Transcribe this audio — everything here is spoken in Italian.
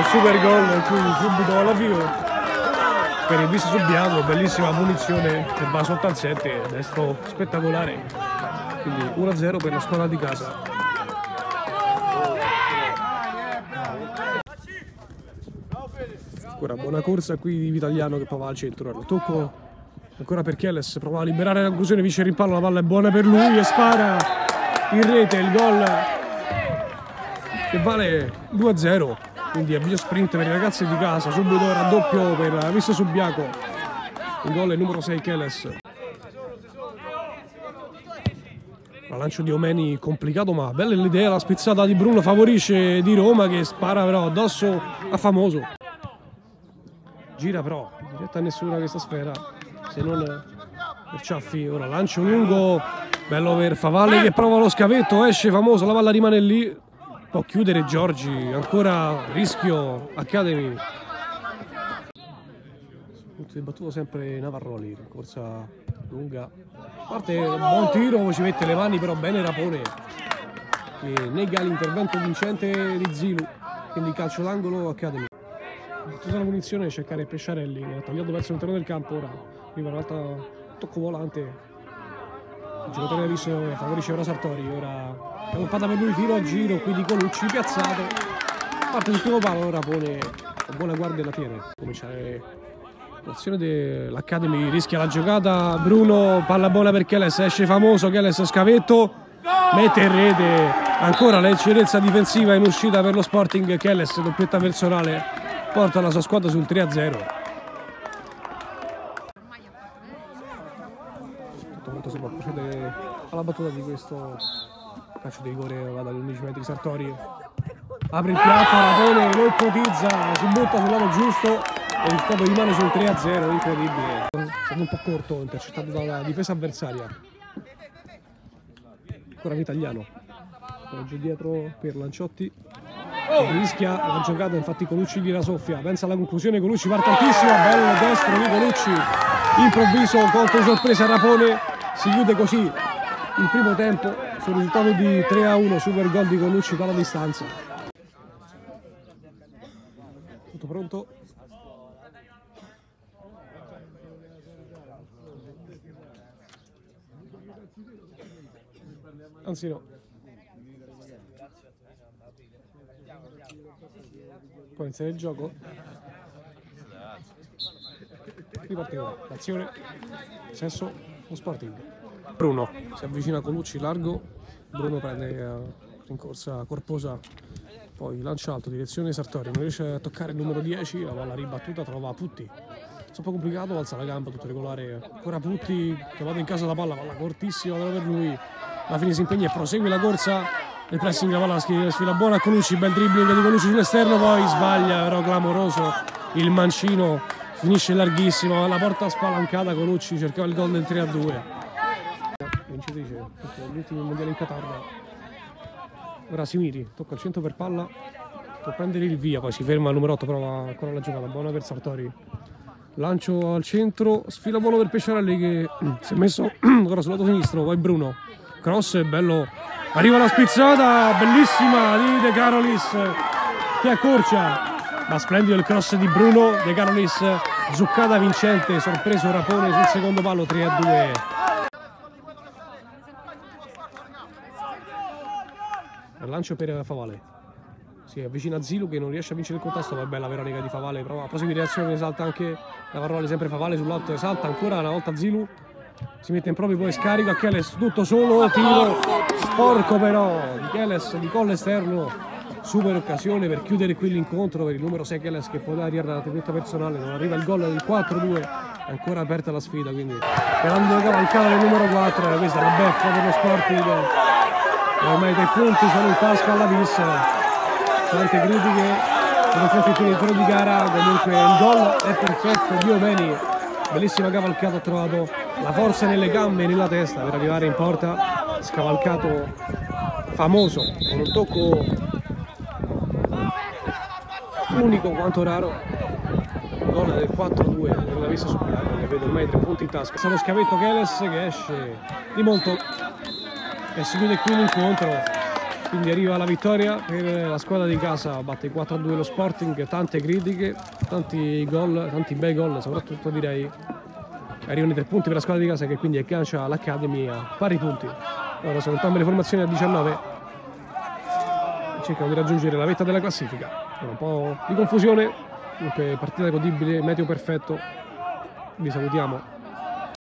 super gol qui subito alla fine per il visto Subiaco, bellissima punizione che va sotto al 7, destro spettacolare, quindi 1-0 per la squadra di casa. Ancora buona corsa qui di Vitaliano che poi va al centro, il tocco ancora per Keles, prova a liberare la conclusione, vince il rimpallo, la palla è buona per lui e spara in rete il gol che vale 2-0, quindi avvio sprint per i ragazzi di casa, subito raddoppio per Visto Subiaco, il gol è numero 6 Keles. La lancio di Omeni complicato ma bella l'idea, la spizzata di Bruno favorisce di Roma che spara però addosso a Famoso. Gira però, diretta a nessuna questa sfera, se non per Ciaffi. Ora lancio lungo, bello per Favale che prova lo scavetto, esce Famoso, la palla rimane lì. Può chiudere Giorgi, ancora rischio Academy. Punto di battuto sempre Navarroli, corsa lunga. Parte buon tiro, ci mette le mani però bene Rapone che nega l'intervento vincente di Zilu, quindi calcio d'angolo Academy. Tutta la munizione cercare Pesciarelli, ha tagliato verso l'interno del campo, ora arriva un'altra tocco volante. Il giocatore ha visto favorisce ora Sartori, ora è un per lui, tiro a giro qui di Colucci piazzato, parte sul primo palo, ora pone buona guardia e la tiene. Cominciare l'azione dell'Academy, rischia la giocata, Bruno, palla buona per Keles, esce Famoso, Keles scavetto, mette in rete, ancora l'eccellenza difensiva in uscita per lo Sporting, Keles doppietta personale, porta la sua squadra sul 3-0. Tutto molto si può procedere alla battuta di questo calcio di rigore, va dagli 11 metri Sartori, apre il piatto, Rapone lo ipotizza, si butta sul lato giusto e il scopo rimane sul 3-0, incredibile. È stato un po' corto, intercettato dalla difesa avversaria. Ancora Vitaliano, giù dietro per Lanciotti, rischia la giocata, infatti Colucci gliela soffia, pensa alla conclusione, Colucci parte altissimo, bello destro di Colucci, improvviso colpo di sorpresa Rapone, si chiude così il primo tempo sul risultato di 3-1, super gol di Colucci dalla distanza. Tutto pronto? Anzi no. Può iniziare il gioco? Riparte ora. L'azione. Sesso. Lo Sporting. Bruno si avvicina a Colucci largo. Bruno prende rincorsa corposa. Poi lancia alto, direzione Sartori. Non riesce a toccare il numero 10. La palla ribattuta trova Putti. È un po' complicato, alza la gamba, tutto regolare. Ancora Putti, chiamato in casa la palla cortissima però per lui. Alla fine si impegna e prosegue la corsa. Il pressing, la palla sfila buona a Colucci, bel dribbling di Colucci sull'esterno, poi sbaglia, però clamoroso il mancino, finisce larghissimo, alla porta spalancata Colucci, cercava il gol del 3-2. Vincitrice, gli ultimi mondiali in Qatar. Ora Simiri, tocca al centro per palla, può prendere il via, poi si ferma al numero 8, prova ancora la giocata, buona per Sartori. Lancio al centro, sfila buono per Pesciarelli che si è messo ora sul lato sinistro, poi Bruno. Cross, bello, arriva la spizzata, bellissima di De Carolis che accorcia, ma splendido il cross di Bruno, De Carolis, zuccata vincente, sorpreso Rapone sul secondo palo, 3-2. Il lancio per Favale, si avvicina a Zilu che non riesce a vincere il contesto, ma è bella Veronica di Favale, prova a proseguire l'azione, esalta anche Navarroli, sempre Favale sull'alto, esalta ancora una volta Zilu. Si mette in proprio, poi scarica Keles tutto solo, tiro sporco però di Keles di collo esterno, super occasione per chiudere qui l'incontro per il numero 6 Keles che può dare la tenuta personale, non arriva il gol del 4-2, ancora aperta la sfida, quindi grande cavalcata del numero 4, questa è la beffa dello Sporting, ormai 3 punti sono in tasca alla vis, tante critiche nei confronti del di gara, comunque il gol è perfetto di Omeni. Bellissima cavalcata, ha trovato la forza nelle gambe e nella testa per arrivare in porta, scavalcato Famoso con un tocco unico quanto raro, gol del 4-2 nella vista Subiaco che vede ormai 3 punti in tasca. Sta lo scavetto Keles che esce di molto e si chiude qui l'incontro, Quindi arriva la vittoria per la squadra di casa, batte 4-2 lo Sporting, tante critiche, tanti gol, tanti bei gol, soprattutto direi arrivano i 3 punti per la squadra di casa che quindi aggancia l'Academy a pari punti. Ora sono entrambe le formazioni a 19, cercano di raggiungere la vetta della classifica. Un po' di confusione, comunque partita godibile, meteo perfetto, vi salutiamo.